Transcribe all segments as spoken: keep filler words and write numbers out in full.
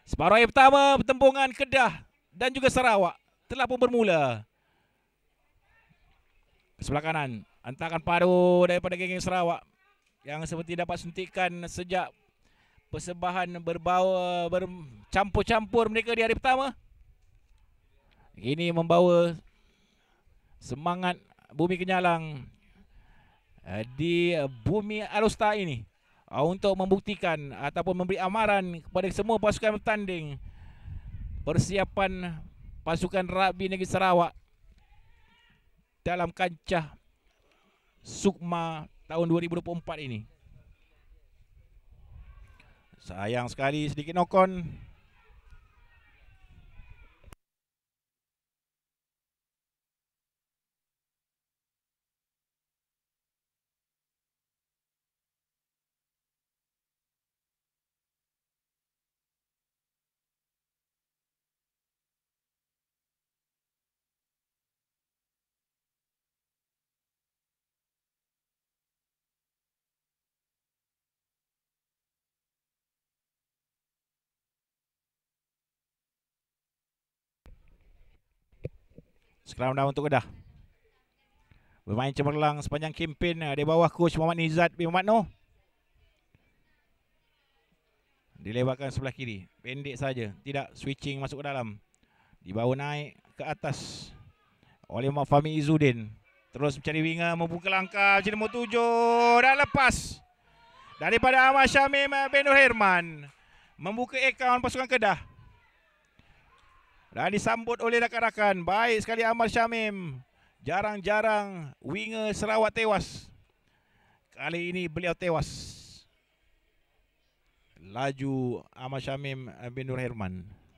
Separuh akhir pertama pertembungan Kedah dan juga Sarawak telah pun bermula. Sebelah kanan, hantaran padu daripada geng Sarawak yang seperti dapat suntikan sejak persembahan berbau bercampur-campur mereka di hari pertama. Ini membawa semangat Bumi Kenyalang di Bumi Alustar ini untuk membuktikan ataupun memberi amaran kepada semua pasukan bertanding persiapan pasukan rugby negeri Sarawak dalam kancah Sukma tahun dua ribu dua puluh empat ini. Sayang sekali sedikit nokon. Scrum dah untuk Kedah. Bermain cemerlang sepanjang kempen di bawah coach Muhammad Nizat bin Muhammad Noh. Dilebarkan sebelah kiri. Pendek saja, tidak switching masuk ke dalam. Dibawa naik ke atas oleh Muhammad Fahmi Izzuddin. Terus mencari winger, membuka langkah jadi nombor tujuh dan lepas daripada Ahmad Syamim bin Nur Herman. Membuka akaun pasukan Kedah. Dan disambut oleh rakan-rakan. Baik sekali Ahmad Syamim. Jarang-jarang winger Sarawak tewas. Kali ini beliau tewas. Laju Ahmad Syamim bin Nur Herman.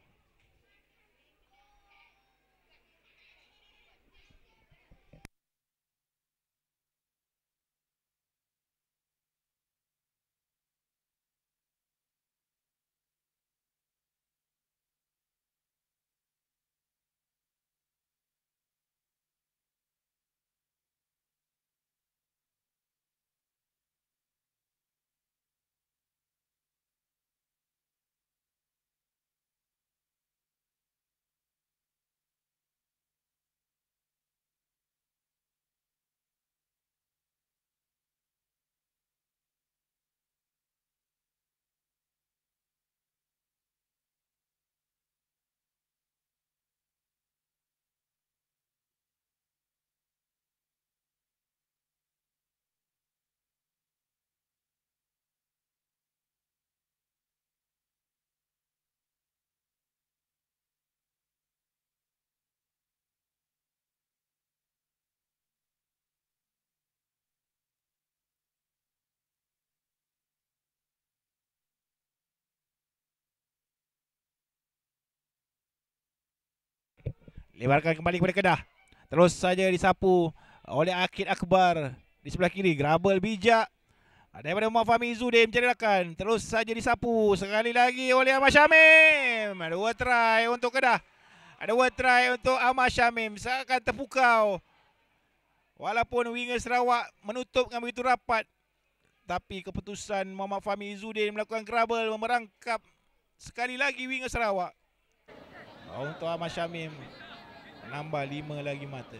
Lebarkan kembali kepada Kedah. Terus saja disapu oleh Akid Akbar di sebelah kiri. Grabel bijak daripada Muhammad Fahmi Izzuddin mencari rakan. Terus saja disapu sekali lagi oleh Ahmad Syamim. Dua try untuk Kedah. Dua try untuk Ahmad Syamim. Seakan terpukau. Walaupun winger Sarawak menutup dengan begitu rapat, tapi keputusan Muhammad Fahmi Izzuddin melakukan grabel memerangkap sekali lagi winger Sarawak. Untuk Ahmad Syamim menambah lima lagi mata.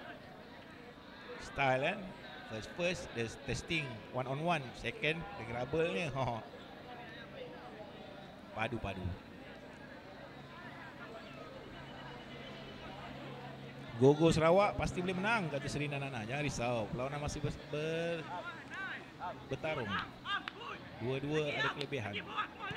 Style kan. First first the testing one on one. Second the grabble ni. Padu-padu. Gogo Sarawak pasti boleh menang kata Serina Nana. Jangan risau. Perlawanan masih ber, ber, bertarung. Dua-dua ada kelebihan.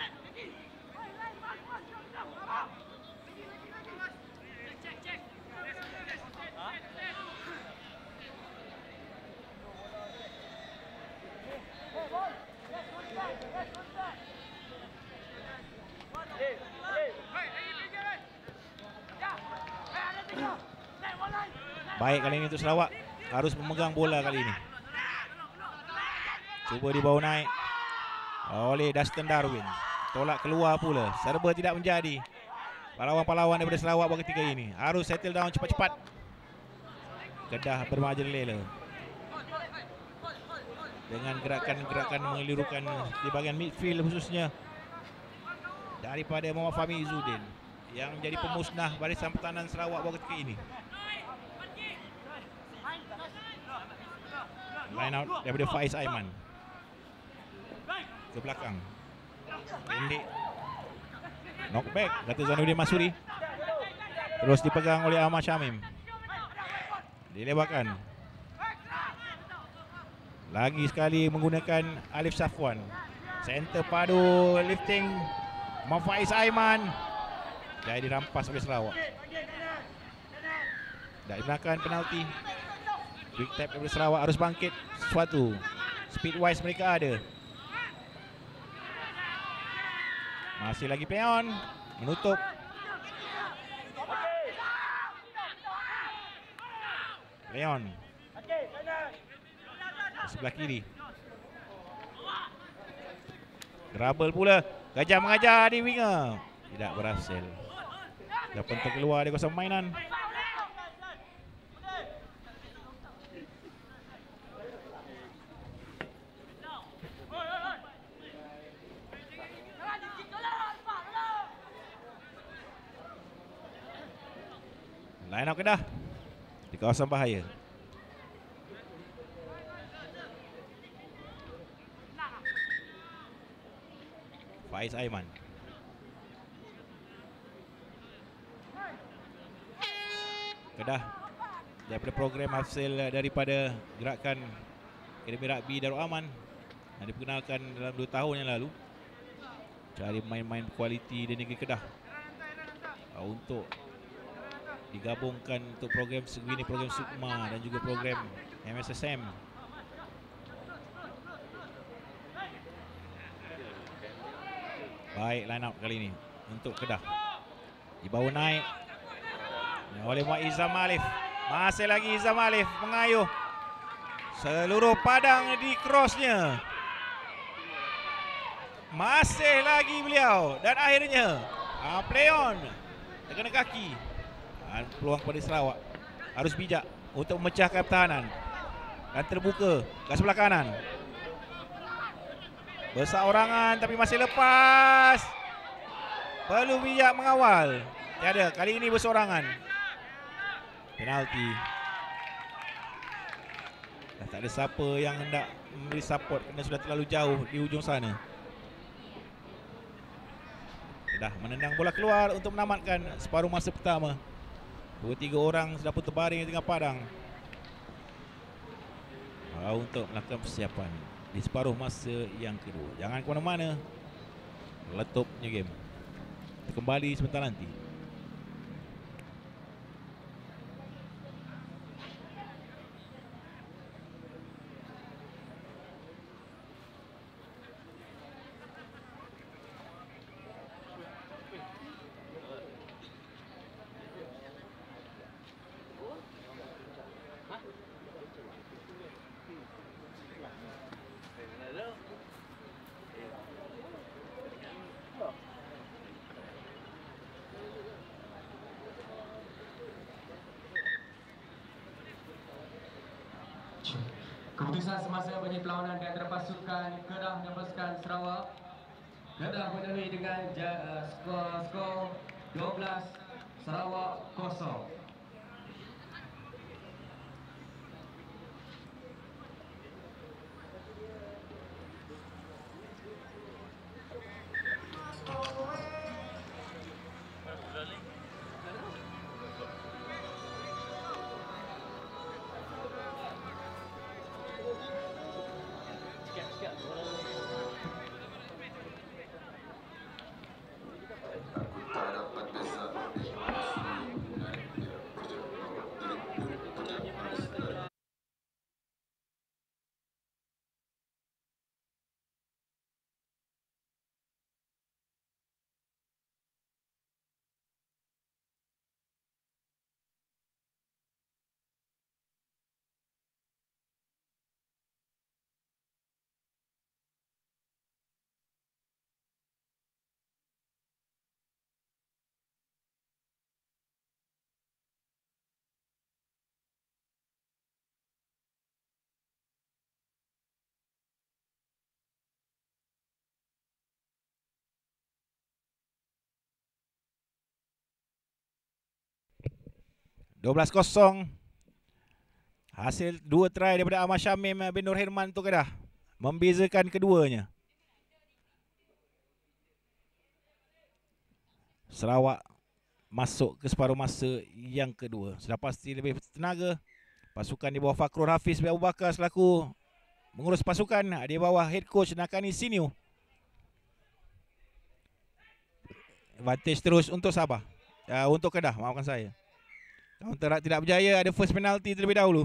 Baik kali ini untuk Sarawak. Harus memegang bola kali ini. Cuba dibawa naik oleh Dustin Darwin. Tolak keluar pula. Serba tidak menjadi. Pahlawan-pahlawan daripada Sarawak buat ketika ini harus settle down cepat-cepat. Kedah bermaju lela dengan gerakan-gerakan mengelirukan di bahagian midfield khususnya. daripada Muhammad Fahmi Izzuddin yang menjadi pemusnah barisan pertahanan Sarawak pada ketika ini. Line out daripada Faiz Aiman ke belakang, pendek, knockback kata Zainuddin Masuri, terus dipegang oleh Ahmad Syamim, dilebarkan lagi sekali menggunakan Alif Safwan, center padu lifting Muhammad Faiz Aiman, dah dirampas oleh Sarawak. Dah digunakan penalti. Quick tap daripada Sarawak harus bangkit sesuatu. Speed wise mereka ada. Masih lagi peon menutup. Leon sebelah kiri. Trouble pula. Gajah mengajar di winger. Tidak berhasil. Dah pentung keluar dari kawasan permainan. Line up Kedah di kawasan bahaya. Faiz Aiman. Kedah daripada program hasil daripada gerakan Akademi Rugby Darul Aman yang diperkenalkan dalam dua tahun yang lalu, cari main-main kualiti di negeri Kedah untuk digabungkan untuk program segini, program Sukma dan juga program M S S M. Baik line up kali ini untuk Kedah. Dibawa naik oleh Muhammad Izam Alif. Masih lagi Izam Alif mengayuh. Seluruh padang di crossnya. Masih lagi beliau dan akhirnya uh, play on dengan kaki. Dan peluang kepada Sarawak harus bijak untuk memecahkan pertahanan dan terbuka ke sebelah kanan. Berseorangan tapi masih lepas. Perlu bijak mengawal. Tiada, kali ini berseorangan. Penalti. Dah tak ada siapa yang hendak memberi support kerana sudah terlalu jauh di ujung sana. Dah menendang bola keluar untuk menamatkan separuh masa pertama. Dua tiga orang sudah pun terbaring di tengah padang untuk melakukan persiapan di separuh masa yang kedua. Jangan ke mana-mana. Letupnya game. Kita kembali sebentar nanti. Keputusan semasa bagi perlawanan di antara pasukan Kedah dan pasukan Sarawak. Kedah memenuhi dengan uh, skor skor dua belas, Sarawak kosong. dua belas kosong. Hasil dua try daripada Ahmad Syamim bin Nur Hirman untuk Kedah membezakan keduanya. Sarawak masuk ke separuh masa yang kedua. Sudah pasti lebih tenaga. Pasukan di bawah Fakrul Hafiz bin Abu Bakar selaku mengurus pasukan di bawah head coach Nakani Siniu. Advantage terus untuk Sabah. Uh, untuk Kedah, maafkan saya. Counter tidak berjaya, ada first penalty terlebih dahulu.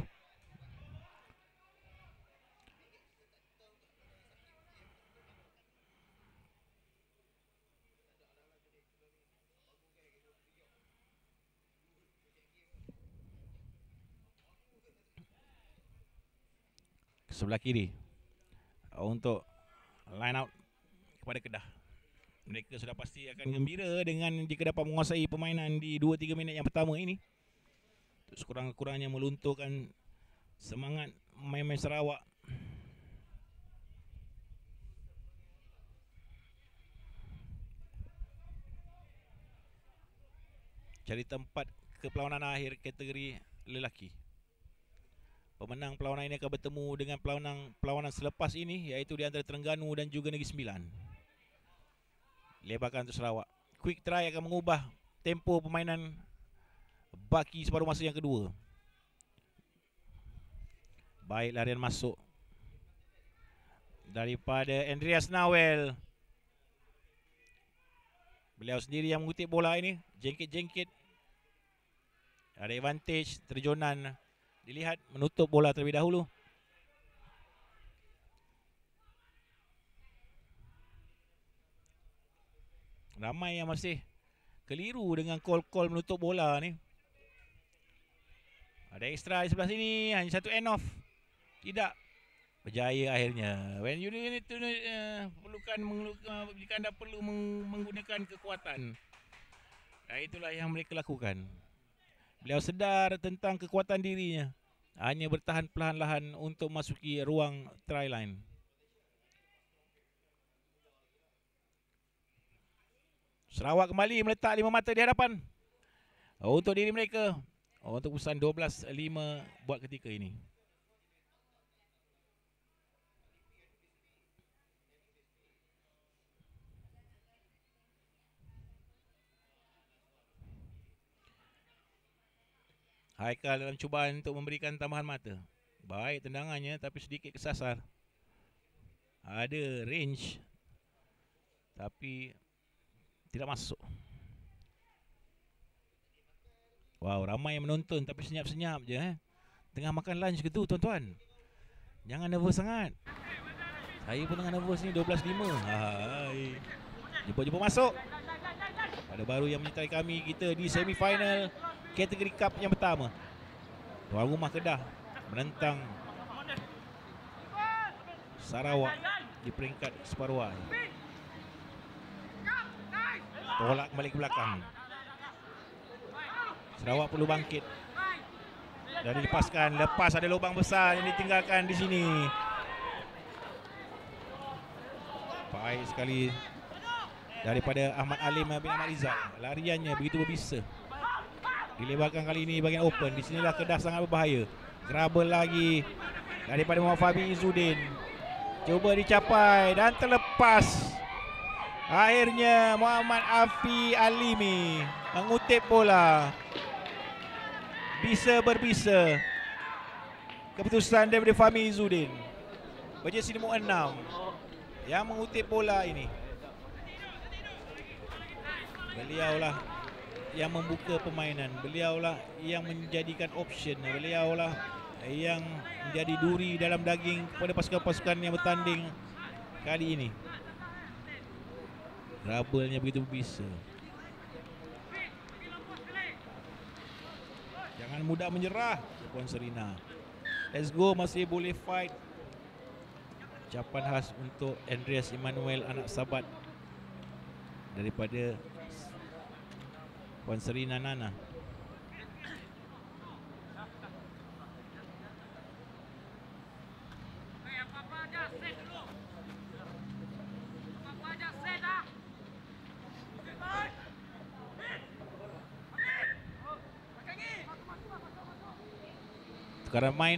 Sebelah kiri untuk line out kepada Kedah. Mereka sudah pasti akan gembira dengan jika dapat menguasai permainan di dua tiga minit yang pertama ini. Sekurang-kurangnya melunturkan semangat main-main Sarawak. Cari tempat ke perlawanan akhir kategori lelaki. Pemenang perlawanan ini akan bertemu dengan perlawanan perlawanan selepas ini, iaitu di antara Terengganu dan juga Negeri Sembilan. Lebarkan untuk Sarawak. Quick try akan mengubah tempo permainan baki separuh masa yang kedua. Baik larian masuk daripada Andreas Nawel. Beliau sendiri yang mengutip bola ini. Jengkit-jengkit. Ada advantage terjunan. Dilihat menutup bola terlebih dahulu. Ramai yang masih keliru dengan call-call menutup bola ni. Ada extra di sebelah sini. Hanya satu end off. Tidak berjaya akhirnya. When you need to uh, perlukan uh, jika anda perlu meng menggunakan kekuatan. Nah, itulah yang mereka lakukan. Beliau sedar tentang kekuatan dirinya. Hanya bertahan perlahan-lahan untuk masuki ruang try line. Sarawak kembali meletak lima mata di hadapan untuk diri mereka. Untuk urusan dua belas lima buat ketika ini. Haikal dalam cubaan untuk memberikan tambahan mata. Baik tendangannya tapi sedikit kesasar. Ada range tapi tidak masuk. Wow, ramai yang menonton tapi senyap-senyap je eh. Tengah makan lunch ke tu tuan-tuan. Jangan nervous sangat. Saya pun tengah nervous ni. Dua belas lima. Hai. Jumpa-jumpa masuk. Ada baru yang menyertai kami kita di semifinal kategori cup yang pertama. Tuan rumah Kedah menentang Sarawak di peringkat separuh akhir. Tolak kembali ke belakang. Sarawak perlu bangkit dan dilepaskan. Lepas ada lubang besar yang ditinggalkan di sini. Baik sekali daripada Ahmad Alim bin Ahmad Rizal. Lariannya begitu berbisa. Dilebarkan kali ini bahagian open. Di sinilah Kedah sangat berbahaya. Grabber lagi daripada Muhammad Fahmi Izzuddin. Cuba dicapai dan terlepas. Akhirnya Muhammad Afi Alimi mengutip bola. Bisa berbisa. Keputusan daripada Fahmi Izzuddin. Berjersey nombor enam yang mengutip bola ini. Beliaulah yang membuka permainan. Beliaulah yang menjadikan option. Beliaulah yang menjadi duri dalam daging kepada pasukan-pasukan yang bertanding kali ini. Rabelnya begitu berbisa. Jangan mudah menyerah, Puan Serina. Let's go, masih boleh fight. Ucapan khas untuk Andreas Emmanuel, anak sahabat daripada Puan Serina Nana. Tukaran main.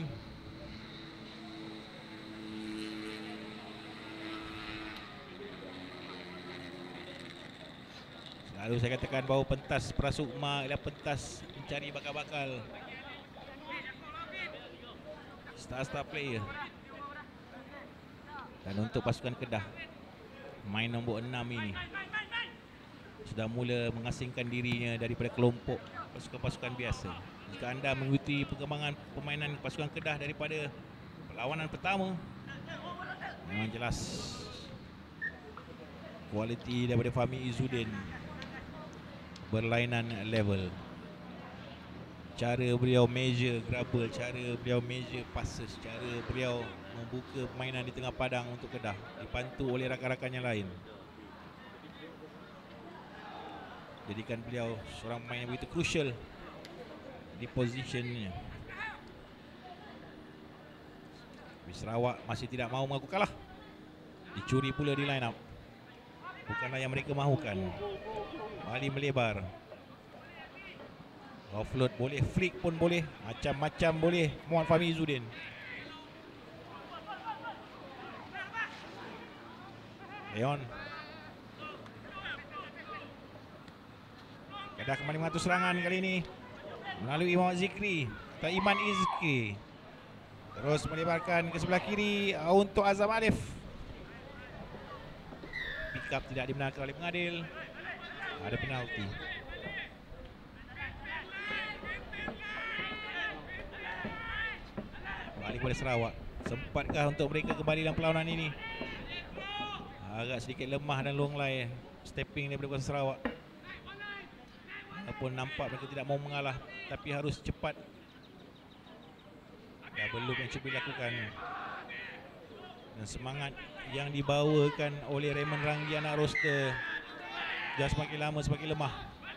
Selalu saya katakan bahawa pentas Prasukma ialah pentas mencari bakal-bakal star-star player. Dan untuk pasukan Kedah, main nombor enam ini sudah mula mengasingkan dirinya daripada kelompok pasukan-pasukan biasa. Jika anda mengikuti perkembangan permainan pasukan Kedah daripada perlawanan pertama, memang jelas kualiti daripada Fahmi Izzuddin berlainan level. Cara beliau measure grabber, cara beliau measure passes, cara beliau membuka permainan di tengah padang untuk Kedah, dibantu oleh rakan-rakan yang lain, jadikan beliau seorang pemain yang begitu crucial di positionnya. Sarawak masih tidak mahu mengaku kalah. Dicuri pula di line up. Bukanlah yang mereka mahukan. Bali melebar. Offload boleh, flick pun boleh, macam-macam boleh Muhammad Fahmi Izzuddin. Leon. Kedah kembali mengatur serangan kali ini melalui Muhammad Zikri atau Iman Izki. Terus melebarkan ke sebelah kiri untuk Azam Alif. Pick up tidak dibenarkan oleh pengadil. Ada penalti. Balik kepada Sarawak. Sempatkah untuk mereka kembali dalam perlawanan ini? Agak sedikit lemah dan longlai stepping daripada kuasa Sarawak. Walaupun nampak mereka tidak mahu mengalah, tapi harus cepat. Double loop yang cuba dilakukan. Dan semangat yang dibawakan oleh Raymond Ranggi anak roster dah semakin lama semakin lemah.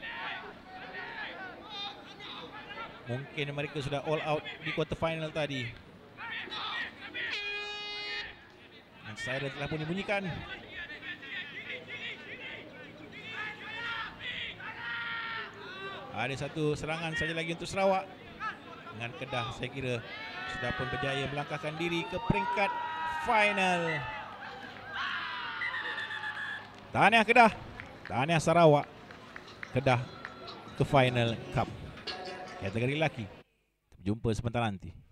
Mungkin mereka sudah all out di quarter final tadi. Dan siren telah pun dibunyikan. Ada satu serangan saja lagi untuk Sarawak. Dengan Kedah saya kira sudah pun berjaya melangkahkan diri ke peringkat final. Tahniah Kedah, tahniah Sarawak. Kedah ke final cup kategori lelaki. Jumpa sebentar nanti.